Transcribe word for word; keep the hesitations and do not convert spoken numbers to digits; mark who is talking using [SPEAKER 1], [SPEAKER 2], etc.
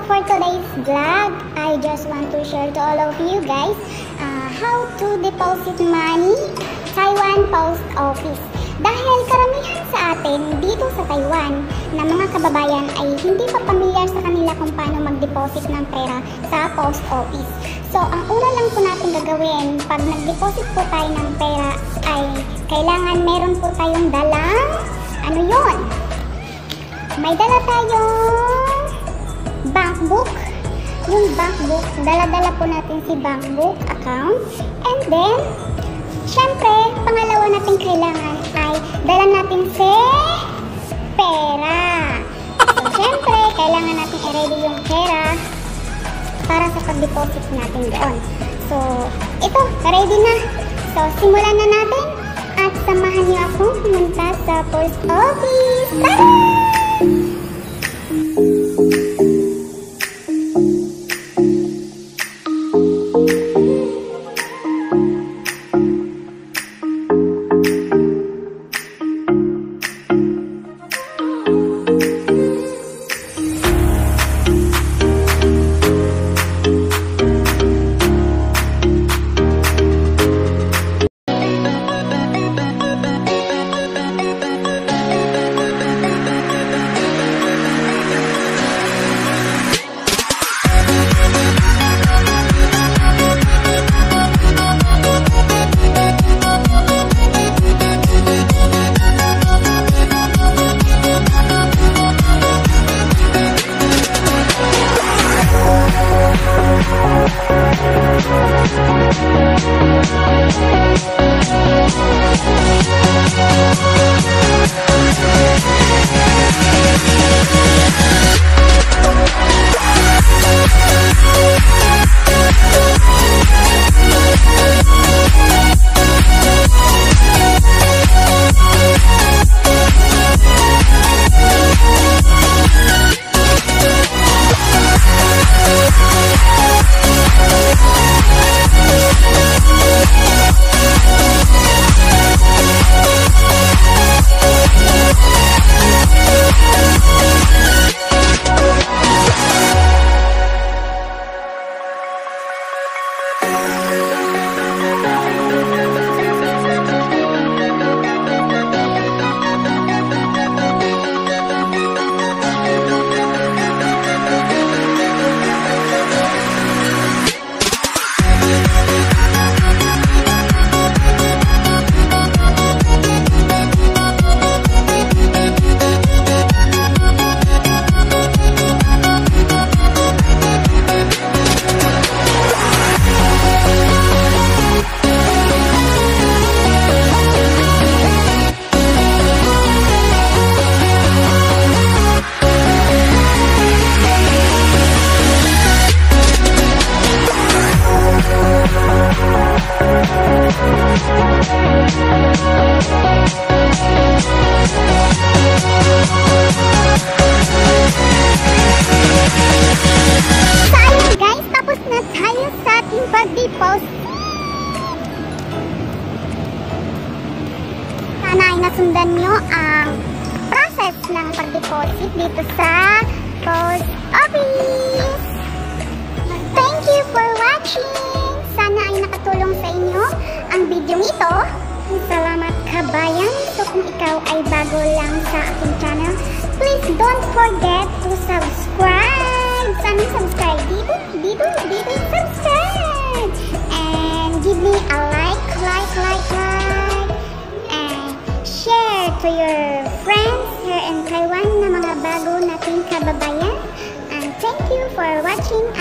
[SPEAKER 1] for today's vlog, I just want to share to all of you guys uh, how to deposit money Taiwan Post Office. Dahil karamihan sa atin dito sa Taiwan na mga kababayan ay hindi pa pamilyar sa kanila kung paano mag-deposit ng pera sa post office. So, ang una lang po natin gagawin pag nag-deposit po tayo ng pera ay kailangan meron po tayong dalang, ano yun? May dala tayong bank book. Yung bank book, dala-dala po natin si bank book account. And then, syempre, pangalawa natin kailangan ay dala natin si pera. So, syempre, kailangan natin i-ready yung pera para sa pag-deposit natin doon. So, ito, ready na. So, simulan na natin at samahan niyo akong pumunta sa post office. Tara! Sana ay nasundan nyo ang process ng pag-deposit dito sa post office. Thank you for watching. Sana ay nakatulong sa inyo ang video ito. Salamat kabayan. So kung ikaw ay bago lang sa aking channel, please don't forget to subscribe. Sana subscribe dito, dito, dito, subscribe. And give me a like, like, like, like. And share to your friends here in Taiwan na mga bago nating kababayan. And thank you for watching.